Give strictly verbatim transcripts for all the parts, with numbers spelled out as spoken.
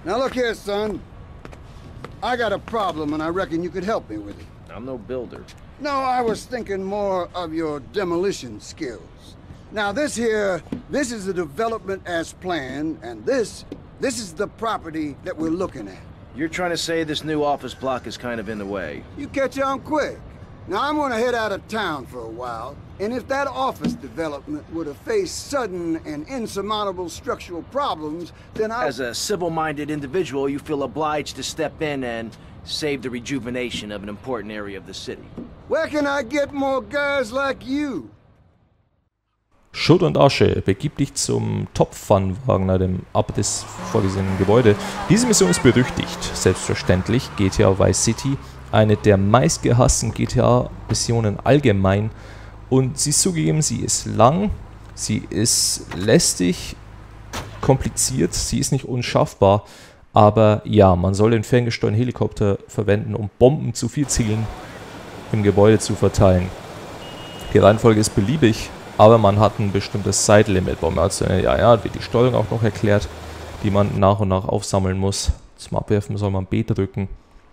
Now look here, son. I got a problem and I reckon you could help me with it. I'm no builder. No, I was thinking more of your demolition skills. Now this here, this is the development as planned, and this, this is the property that we're looking at. You're trying to say this new office block is kind of in the way. You catch on quick. Now I'm gonna head out of town for a while, and if that office development were to face sudden and insurmountable structural problems, then I... As a civil-minded individual, you feel obliged to step in and save the rejuvenation of an important area of the city. Where can I get more guys like you? Schutt und Asche, begib dich zum Top-Fun-Wagen, dem Abriss vorgesehenen Gebäude. Diese Mission ist berüchtigt, selbstverständlich. G T A Vice City, eine der meistgehassten G T A-Missionen allgemein. Und sie ist zugegeben, sie ist lang, sie ist lästig, kompliziert, sie ist nicht unschaffbar. Aber ja, man soll den ferngesteuerten Helikopter verwenden, um Bomben zu viel Zielen im Gebäude zu verteilen. Die Reihenfolge ist beliebig. Aber man hat ein bestimmtes Zeitlimit. Bei mir hat ja, ja, wird die Steuerung auch noch erklärt, die man nach und nach aufsammeln muss. Zum Abwerfen soll man B drücken.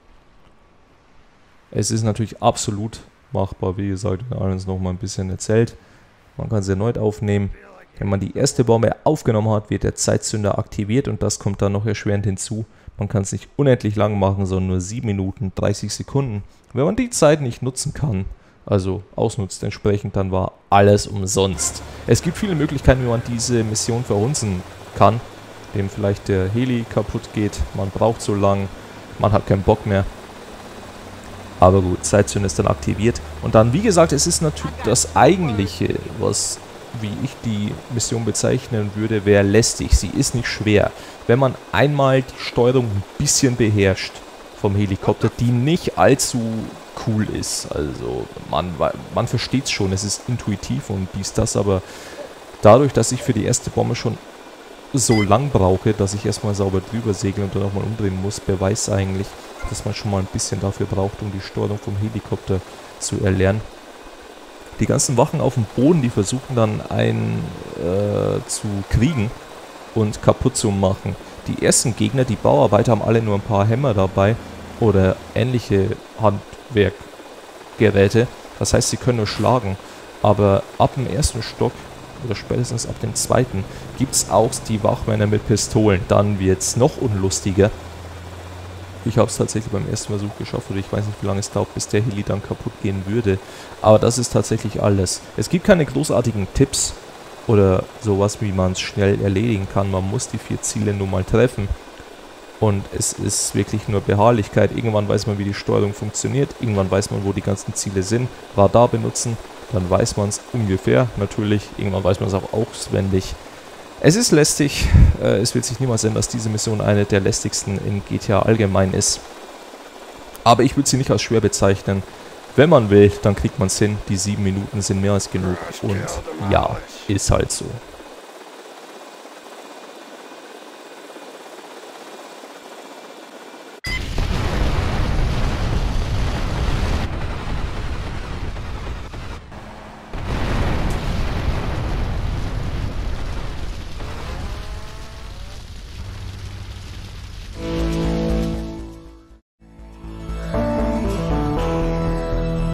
Es ist natürlich absolut machbar, wie gesagt, in alles noch mal ein bisschen erzählt. Man kann sie erneut aufnehmen. Wenn man die erste Bombe aufgenommen hat, wird der Zeitzünder aktiviert und das kommt dann noch erschwerend hinzu. Man kann es nicht unendlich lang machen, sondern nur sieben Minuten dreißig Sekunden. Wenn man die Zeit nicht nutzen kann, also ausnutzt entsprechend, dann war alles umsonst. Es gibt viele Möglichkeiten, wie man diese Mission verhunzen kann. Dem vielleicht der Heli kaputt geht, man braucht so lang, man hat keinen Bock mehr. Aber gut, Zeitzünder ist dann aktiviert. Und dann, wie gesagt, es ist natürlich das Eigentliche, was, wie ich die Mission bezeichnen würde, wäre lästig. Sie ist nicht schwer. Wenn man einmal die Steuerung ein bisschen beherrscht vom Helikopter, die nicht allzu cool ist. Also man, man versteht es schon, es ist intuitiv und dies, das, aber dadurch, dass ich für die erste Bombe schon so lang brauche, dass ich erstmal sauber drüber segeln und dann auch mal umdrehen muss, beweist eigentlich, dass man schon mal ein bisschen dafür braucht, um die Steuerung vom Helikopter zu erlernen. Die ganzen Wachen auf dem Boden, die versuchen dann einen äh, zu kriegen und kaputt zu machen. Die ersten Gegner, die Bauarbeiter, haben alle nur ein paar Hämmer dabei oder ähnliche Handwerkgeräte. Das heißt, sie können nur schlagen. Aber ab dem ersten Stock oder spätestens ab dem zweiten gibt es auch die Wachmänner mit Pistolen. Dann wird es noch unlustiger. Ich habe es tatsächlich beim ersten Versuch geschafft, oder ich weiß nicht, wie lange es dauert, bis der Heli dann kaputt gehen würde. Aber das ist tatsächlich alles. Es gibt keine großartigen Tipps oder sowas, wie man es schnell erledigen kann. Man muss die vier Ziele nur mal treffen. Und es ist wirklich nur Beharrlichkeit. Irgendwann weiß man, wie die Steuerung funktioniert. Irgendwann weiß man, wo die ganzen Ziele sind. Radar benutzen, dann weiß man es ungefähr. Natürlich, irgendwann weiß man es auch auswendig. Es ist lästig. Äh, es wird sich niemals ändern, dass diese Mission eine der lästigsten in G T A allgemein ist. Aber ich würde sie nicht als schwer bezeichnen. Wenn man will, dann kriegt man es hin. Die sieben Minuten sind mehr als genug. Und ja, ist halt so.